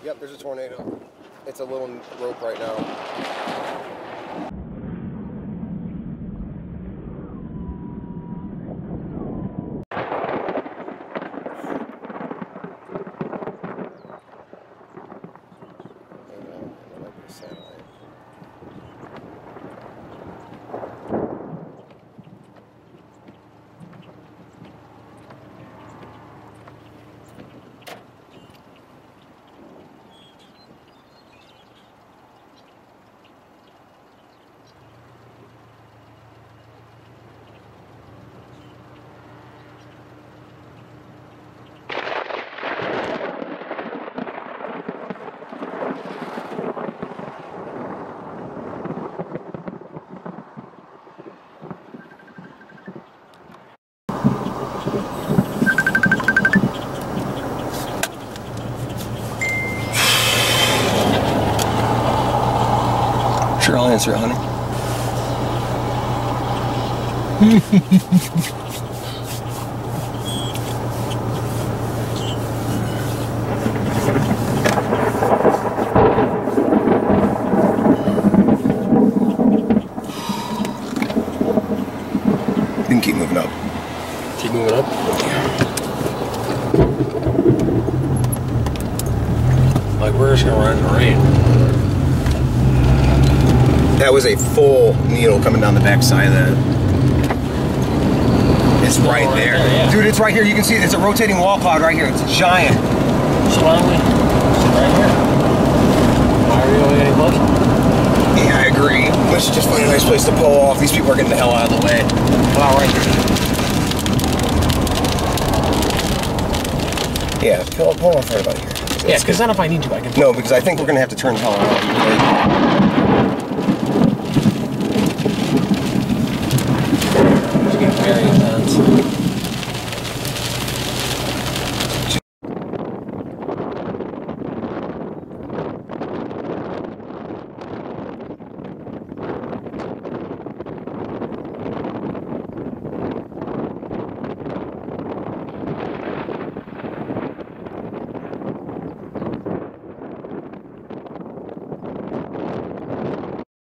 Yep, there's a tornado. It's a little rope right now. Sure, I'll answer it, honey. You can keep moving up. Keep moving up? Like, we're just gonna run in the rain. That was a full needle coming down the back side of that. It's right there. Yeah. Dude, it's right here. You can see it. It's a rotating wall cloud right here. It's giant. So why don't we sit right here? Why are we going any closer? Yeah, I agree. Let's just find a nice place to pull off. These people are getting the hell out of the way. Come on, right here. Yeah, pull off right about here. Yeah, because then if I need to, I can... No, because I think we're going to have to turn the hell around. It's getting very intense.